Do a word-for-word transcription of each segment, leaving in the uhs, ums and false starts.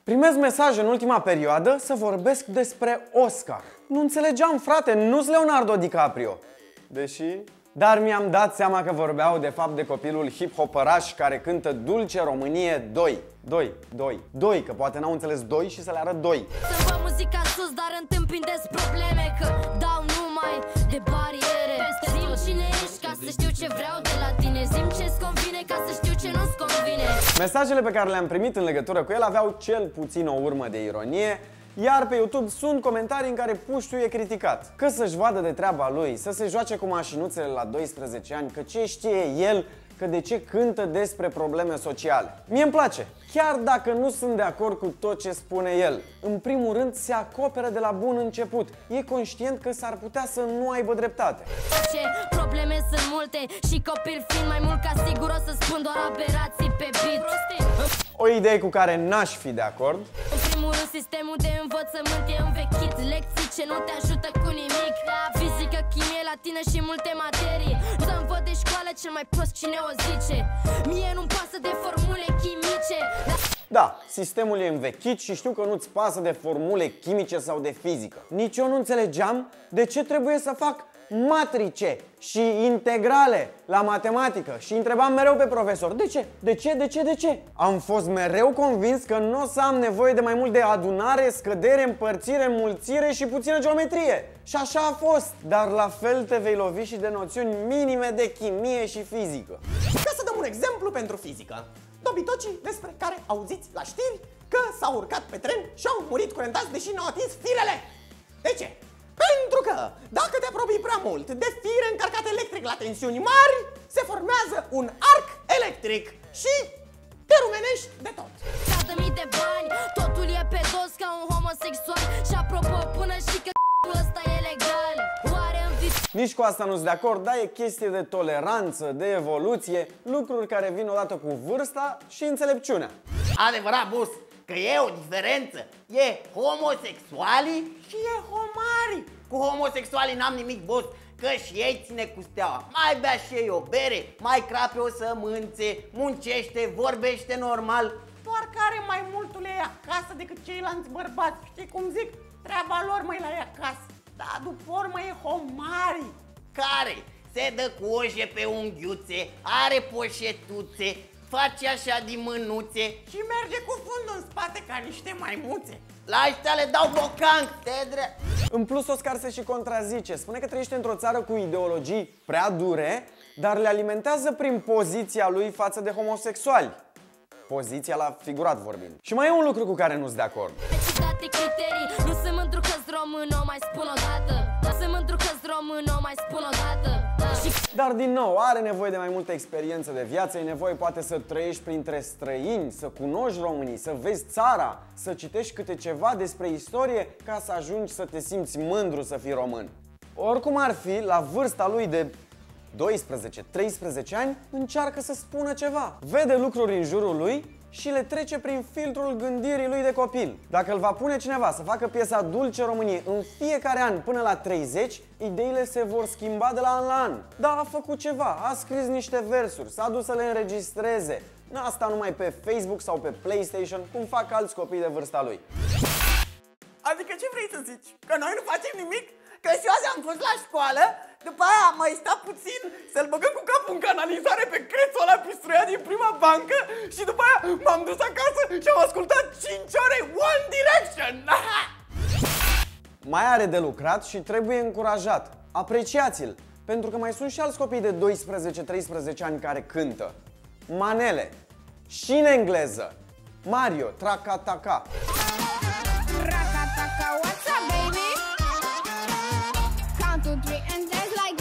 Primez mesaje în ultima perioadă să vorbesc despre Oscar. Nu înțelegeam, frate, nu-s Leonardo DiCaprio. Deși... Dar mi-am dat seama că vorbeau de fapt de copilul hip-hopăraș care cântă Dulce Românie doi. doi, doi, doi, că poate n-au înțeles doi și să le arăt doi. Să vă muzica sus, dar întâmpin des probleme, că dau numai de bariere. Zim cine ești ca să știu ce vreau de la tine. Zim ce-ți convine ca să știu ce nu-ți convine. Mesajele pe care le-am primit în legătură cu el aveau cel puțin o urmă de ironie, iar pe YouTube sunt comentarii în care puștiu e criticat. Că să-și vadă de treaba lui, să se joace cu mașinuțele la doisprezece ani, că ce știe el, că de ce cântă despre probleme sociale. Mie îmi place, chiar dacă nu sunt de acord cu tot ce spune el. În primul rând se acoperă de la bun început. E conștient că s-ar putea să nu aibă dreptate. Ce probleme sunt multe și copil fiind mai mult ca sigur o să spun doar aberații pe beat. O idee cu care n-aș fi de acord. În primul rând sistemul de învățământ e învechit. Lecții ce nu te ajută cu nimic. Fizică, chimie, latină și multe materii. Să învăț de școală cel mai prost cine o zice. Mie nu-mi pasă de formule chimice. Da, sistemul e învechit și știu că nu-ți pasă de formule chimice sau de fizică. Nici eu nu înțelegeam de ce trebuie să fac matrice și integrale la matematică și întrebam mereu pe profesor: de ce? De ce? De ce? De ce? Am fost mereu convins că nu o să am nevoie de mai mult de adunare, scădere, împărțire, înmulțire și puțină geometrie. Și așa a fost, dar la fel te vei lovi și de noțiuni minime de chimie și fizică. Ca să dăm un exemplu pentru fizică, dobitocii despre care auziți la știri că s-au urcat pe tren și au murit curentați deși n-au atins firele. De ce? Pentru că dacă te apropii prea mult de fire încărcate electric la tensiuni mari, se formează un arc electric și te rumenești de tot. Ca de mii de bani, totul e pe dos ca un homosexual. Și apropo, până și că ăsta e legal. Oare în vis... Nici cu asta nu sunt de acord, dar e chestie de toleranță, de evoluție, lucruri care vin odată cu vârsta și înțelepciunea. Adevărat, boss, că e o diferență. E homosexualii și e homarii. Cu homosexualii n-am nimic, boss, că și ei ține cu steaua. Mai bea și ei o bere, mai crape o sămânțe, muncește, vorbește normal. Doar că are mai multul ei acasă decât ceilalți bărbați. Știi cum zic? Treaba lor, măi, la ei acasă. Dar după urmă e homarii, care se dă cu oje pe unghiuțe, are poșetuțe, face așa din mânuțe și merge cu fundul în spate ca niște maimuțe. La ăștia le dau bocanc, te dre... În plus, Oscar se și contrazice. Spune că trăiește într-o țară cu ideologii prea dure, dar le alimentează prin poziția lui față de homosexuali. Poziția la figurat vorbind. Și mai e un lucru cu care nu sunt de acord. criterii, nu sunt mândru că-s român, o mai spun o dată. Nu sunt mândru că-s român, o mai spun o dată. Dar din nou, are nevoie de mai multă experiență de viață, e nevoie poate să trăiești printre străini, să cunoști românii, să vezi țara, să citești câte ceva despre istorie ca să ajungi să te simți mândru să fii român. Oricum ar fi, la vârsta lui de doisprezece treisprezece ani, încearcă să spună ceva. Vede lucruri în jurul lui și le trece prin filtrul gândirii lui de copil. Dacă îl va pune cineva să facă piesa Dulce Românie în fiecare an până la treizeci, ideile se vor schimba de la an la an. Dar a făcut ceva, a scris niște versuri, s-a dus să le înregistreze. Asta numai pe Facebook sau pe PlayStation, cum fac alți copii de vârsta lui. Adică ce vrei să zici? Că noi nu facem nimic? Că și azi am fost la școală, după aia am mai stat puțin să-l băgăm cu capul în canalizare pe crețul ăla pistruia din prima bancă și după aia m-am dus acasă și am ascultat cinci ore One Direction! Mai are de lucrat și trebuie încurajat. Apreciați-l, pentru că mai sunt și alți copii de doisprezece treisprezece ani care cântă. Manele, și în engleză. Mario, Tracataca. Rakataka, what's up, baby? Count to three and dance like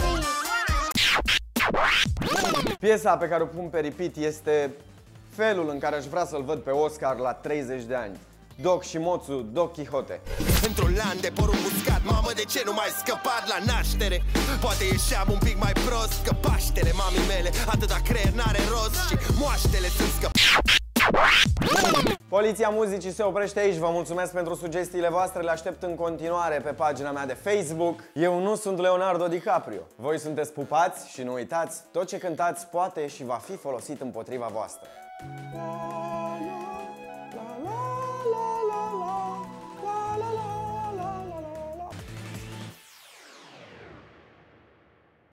me. Piesa pe care o pun pe repeat este felul în care aș vrea să-l văd pe Oscar la treizeci de ani. Doc și Moțu, Doc Quixote. Într-un lan de porumb uscat, mamă, de ce nu mai scăpat la naștere? Poate ieșeam un pic mai prost, că Paștele mamii mele atâta creier n-are rost și moaștele sunt scăp... Poliția Muzicii se oprește aici. Vă mulțumesc pentru sugestiile voastre. Le aștept în continuare pe pagina mea de Facebook. Eu nu sunt Leonardo DiCaprio. Voi sunteți pupați și nu uitați, tot ce cântați poate și va fi folosit împotriva voastră.